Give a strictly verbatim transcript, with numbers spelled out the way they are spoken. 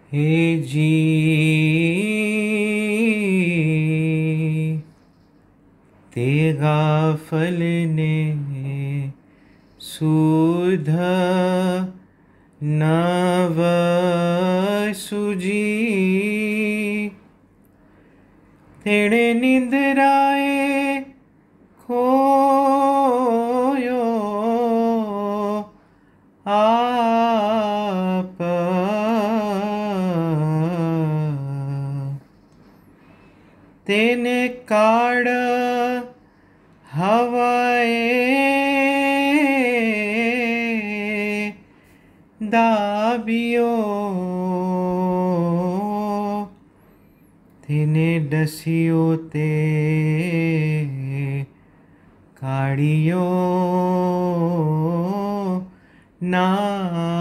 हे जी ते गाफल ने सुध नव सुजी तेरे निंद्राए खोयो आप तेने काड़ हवाए दाबियो तेने डसियो ते काढ़ियो नाश